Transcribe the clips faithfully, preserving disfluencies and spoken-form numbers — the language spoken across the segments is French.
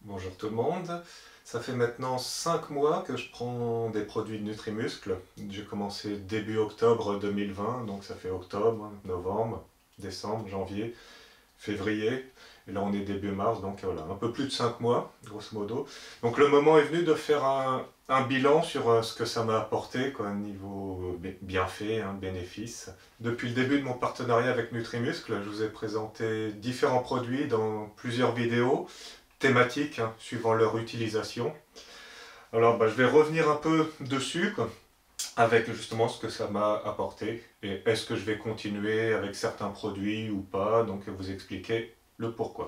Bonjour tout le monde, ça fait maintenant cinq mois que je prends des produits de Nutrimuscle. J'ai commencé début octobre deux mille vingt, donc ça fait octobre, novembre, décembre, janvier, février, et là on est début mars, donc voilà, un peu plus de cinq mois, grosso modo. Donc le moment est venu de faire un, un bilan sur euh, ce que ça m'a apporté, quoi, niveau bé- bienfait, hein, bénéfice. Depuis le début de mon partenariat avec Nutrimuscle, je vous ai présenté différents produits dans plusieurs vidéos, thématiques, hein, suivant leur utilisation. Alors bah, je vais revenir un peu dessus, quoi, avec justement ce que ça m'a apporté et est-ce que je vais continuer avec certains produits ou pas, donc vous expliquer le pourquoi.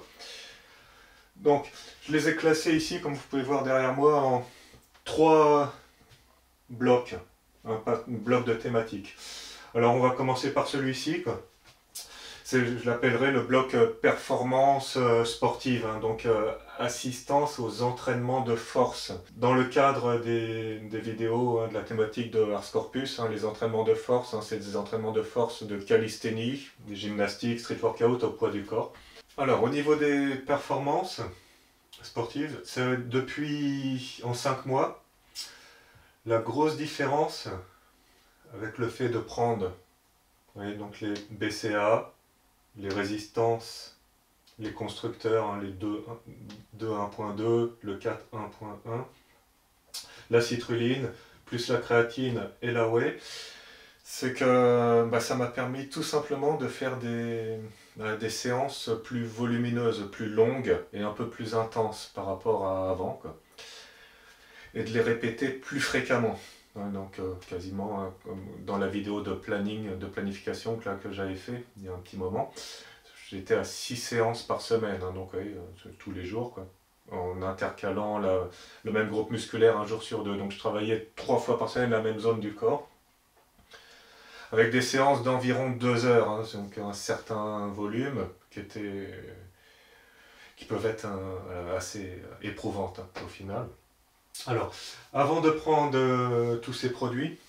Donc je les ai classés ici, comme vous pouvez voir derrière moi, en trois blocs, un bloc de thématiques. Alors on va commencer par celui-ci, quoi. Je l'appellerai le bloc euh, performance euh, sportive, hein, donc euh, assistance aux entraînements de force. Dans le cadre des, des vidéos, hein, de la thématique de Ars Corpus, hein, les entraînements de force, hein, c'est des entraînements de force de calisthénie, des gymnastiques, street workout au poids du corps. Alors au niveau des performances sportives, c'est depuis en cinq mois, la grosse différence avec le fait de prendre, vous voyez, donc les B C A, les résistances, les constructeurs, hein, les deux un point deux, le quatre un point un, la citrulline, plus la créatine et la whey, c'est que bah, ça m'a permis tout simplement de faire des, bah, des séances plus volumineuses, plus longues et un peu plus intenses par rapport à avant, quoi. Et de les répéter plus fréquemment. Ouais, donc euh, quasiment hein, comme dans la vidéo de planning, de planification que, là, que j'avais fait il y a un petit moment. J'étais à six séances par semaine, hein, donc oui, euh, tous les jours, quoi, en intercalant la, le même groupe musculaire un jour sur deux. Donc je travaillais trois fois par semaine la même zone du corps, avec des séances d'environ deux heures, hein, donc un certain volume qui, était, qui peuvent être un, assez éprouvantes, hein, au final. Alors, avant de prendre euh, tous ces produits,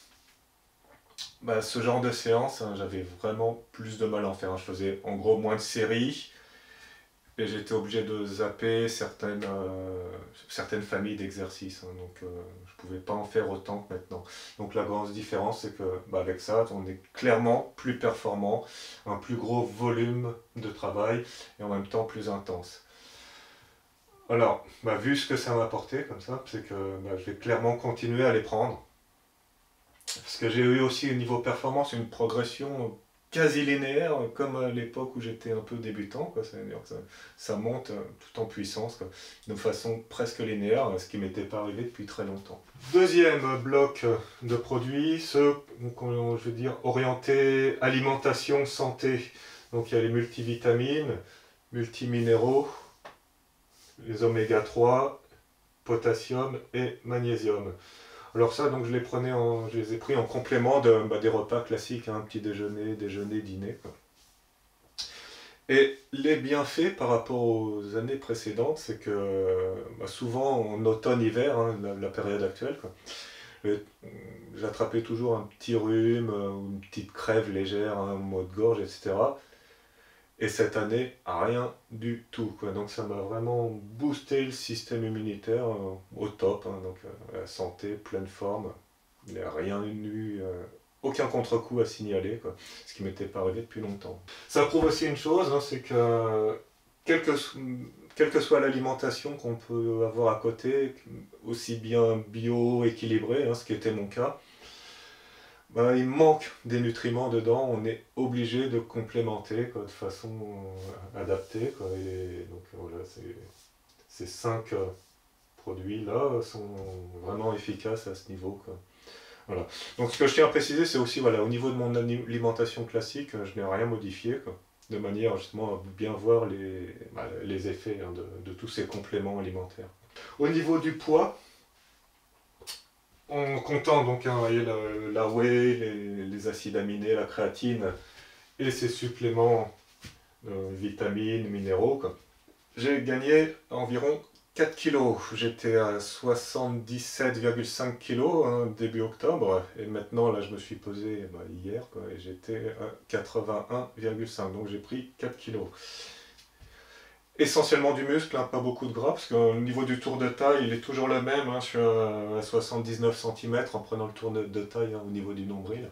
bah, ce genre de séance, hein, j'avais vraiment plus de mal à en faire. Je faisais en gros moins de séries, et j'étais obligé de zapper certaines, euh, certaines familles d'exercices, hein, donc euh, je ne pouvais pas en faire autant que maintenant. Donc la grande différence, c'est que bah, avec ça, on est clairement plus performant, un plus gros volume de travail et en même temps plus intense. Alors, bah, vu ce que ça m'a apporté comme ça, c'est que bah, je vais clairement continuer à les prendre. Parce que j'ai eu aussi au niveau performance une progression quasi linéaire, comme à l'époque où j'étais un peu débutant, quoi. C'est-à-dire que ça, ça monte euh, tout en puissance, quoi, de façon presque linéaire, ce qui m'était pas arrivé depuis très longtemps. Deuxième bloc de produits, ceux, je veux dire, orientés alimentation, santé. Donc il y a les multivitamines, multiminéraux, les oméga trois, potassium et magnésium. Alors ça, donc je les prenais en, je les ai pris en complément de, bah, des repas classiques, hein, petit déjeuner, déjeuner, dîner, quoi. Et les bienfaits par rapport aux années précédentes, c'est que bah, souvent en automne-hiver, hein, la, la période actuelle, quoi, j'attrapais toujours un petit rhume euh, ou une petite crève légère, hein, maux de gorge, et cetera. Et cette année, rien du tout, quoi. Donc ça m'a vraiment boosté le système immunitaire euh, au top, hein, donc euh, la santé, pleine forme. Il n'y a rien eu, euh, aucun contre-coup à signaler, quoi, ce qui m'était pas arrivé depuis longtemps. Ça prouve aussi une chose, hein, c'est que quelle que, quelle que soit l'alimentation qu'on peut avoir à côté, aussi bien bio, équilibré, hein, ce qui était mon cas, ben, il manque des nutriments dedans, on est obligé de complémenter, quoi, de façon euh, adaptée, quoi, et donc voilà, ces, ces cinq euh, produits-là sont vraiment efficaces à ce niveau, quoi. Voilà. Donc ce que je tiens à préciser, c'est aussi, voilà, au niveau de mon alimentation classique, je n'ai rien modifié, quoi, de manière justement à bien voir les, bah, les effets, hein, de, de tous ces compléments alimentaires. Au niveau du poids, en comptant donc hein, voyez, la, la whey, les, les acides aminés, la créatine et ces suppléments de vitamines, minéraux, j'ai gagné environ quatre kilos. J'étais à soixante-dix-sept virgule cinq kilos, hein, début octobre, et maintenant là je me suis pesé bah, hier, quoi, et j'étais à quatre-vingt-un virgule cinq, donc j'ai pris quatre kilos. Essentiellement du muscle, hein, pas beaucoup de gras, parce qu'au niveau du tour de taille, il est toujours le même, hein, je suis à soixante-dix-neuf centimètres en prenant le tour de, de taille, hein, au niveau du nombril.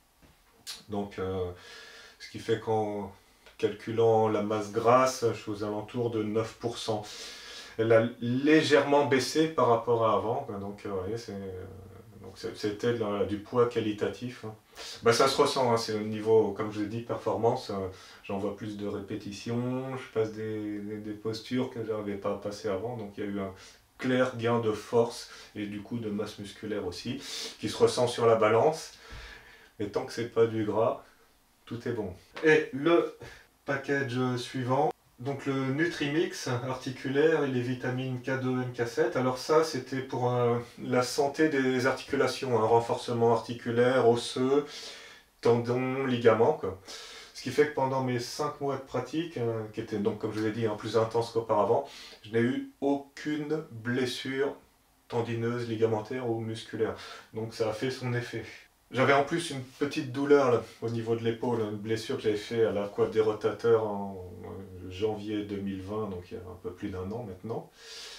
Donc, euh, ce qui fait qu'en calculant la masse grasse, je suis aux alentours de neuf pour cent. Elle a légèrement baissé par rapport à avant, donc euh, vous voyez, c'est, euh, donc c'était du poids qualitatif, hein. Bah, ça se ressent, hein, c'est au niveau, comme je vous ai dit, performance, euh, j'envoie plus de répétitions, je passe des, des, des postures que je n'arrivais pas à passer avant, donc il y a eu un clair gain de force et du coup de masse musculaire aussi, qui se ressent sur la balance, mais tant que c'est pas du gras, tout est bon. Et le package suivant, donc le Nutrimix articulaire et les vitamines K deux, M K sept. Alors ça, c'était pour euh, la santé des articulations, un renforcement articulaire, osseux, tendons, ligaments, quoi. Ce qui fait que pendant mes cinq mois de pratique, euh, qui étaient donc, comme je vous l'ai dit, hein, plus intense qu'auparavant, je n'ai eu aucune blessure tendineuse, ligamentaire ou musculaire. Donc ça a fait son effet. J'avais en plus une petite douleur là, au niveau de l'épaule, une blessure que j'avais fait à la coiffe des rotateurs en euh, janvier deux mille vingt, donc il y a un peu plus d'un an maintenant.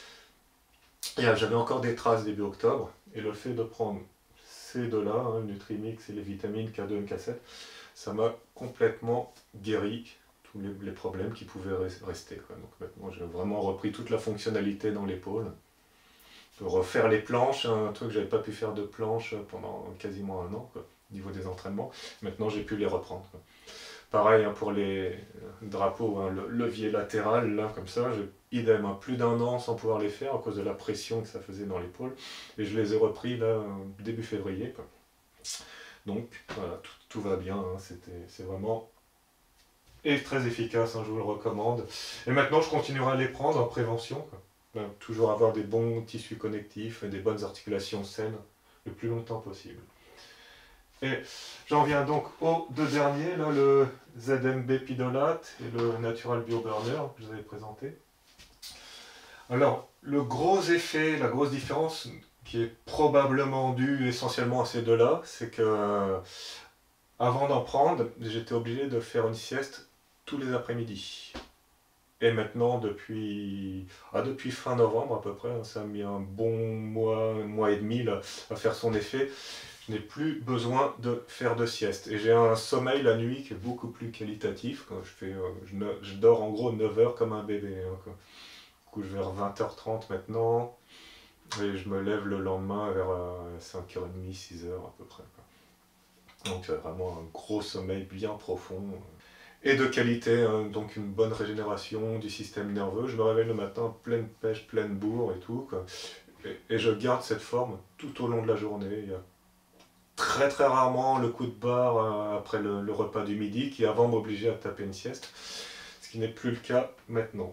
Et euh, j'avais encore des traces début octobre, et le fait de prendre ces deux-là, hein, le Nutrimix et les vitamines K deux, M K sept, ça m'a complètement guéri tous les, les problèmes qui pouvaient rester, quoi. Donc maintenant j'ai vraiment repris toute la fonctionnalité dans l'épaule. Refaire les planches, un truc que j'avais pas pu faire de planches pendant quasiment un an, quoi, au niveau des entraînements. Maintenant j'ai pu les reprendre, quoi. Pareil, hein, pour les drapeaux, hein, le levier latéral, là comme ça, j'ai idem, hein, plus d'un an sans pouvoir les faire à cause de la pression que ça faisait dans l'épaule, et je les ai repris là début février, quoi. Donc voilà, tout, tout va bien, hein, c'est vraiment et très efficace, hein, je vous le recommande. Et maintenant je continuerai à les prendre en prévention, quoi. Ben, toujours avoir des bons tissus connectifs et des bonnes articulations saines le plus longtemps possible. Et j'en viens donc aux deux derniers, là, le Z M B Pidolate et le Natural Bio Burner que je vous avais présenté. Alors, le gros effet, la grosse différence qui est probablement due essentiellement à ces deux-là, c'est que euh, avant d'en prendre, j'étais obligé de faire une sieste tous les après-midi. Et maintenant, depuis, ah, depuis fin novembre à peu près, hein, ça a mis un bon mois, un mois et demi là, à faire son effet. Je n'ai plus besoin de faire de sieste. Et j'ai un sommeil la nuit qui est beaucoup plus qualitatif. Quand je, fais, euh, je, ne, je dors en gros neuf heures comme un bébé, hein, quoi. Du coup, je vais vers vingt heures trente maintenant. Et je me lève le lendemain vers euh, cinq heures trente, six heures à peu près, quoi. Donc c'est vraiment un gros sommeil bien profond. Et de qualité, hein, donc une bonne régénération du système nerveux. Je me réveille le matin pleine pêche, pleine bourre et tout, quoi. Et, et je garde cette forme tout au long de la journée. Il y a très très rarement le coup de barre euh, après le, le repas du midi qui avant m'obligeait à taper une sieste, ce qui n'est plus le cas maintenant.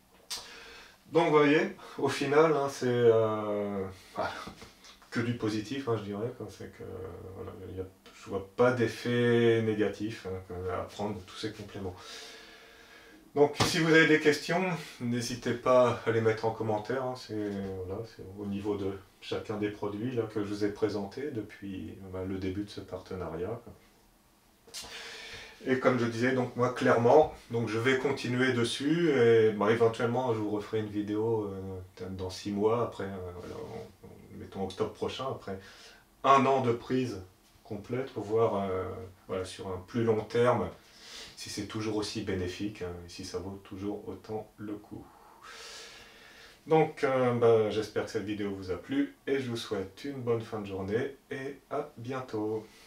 Donc vous voyez, au final, hein, c'est euh, ah, que du positif, hein, je dirais. C'est que voilà, y a, je vois pas d'effet négatif, hein, à prendre tous ces compléments. Donc si vous avez des questions, n'hésitez pas à les mettre en commentaire, hein. C'est voilà, au niveau de chacun des produits là, que je vous ai présentés depuis ben, le début de ce partenariat. Et comme je disais, donc moi clairement, donc je vais continuer dessus et ben, éventuellement je vous referai une vidéo euh, dans six mois, après, euh, voilà, on, on, mettons octobre prochain, après un an de prise complète pour voir euh, voilà, sur un plus long terme si c'est toujours aussi bénéfique, hein, et si ça vaut toujours autant le coup. Donc euh, bah, j'espère que cette vidéo vous a plu et je vous souhaite une bonne fin de journée et à bientôt.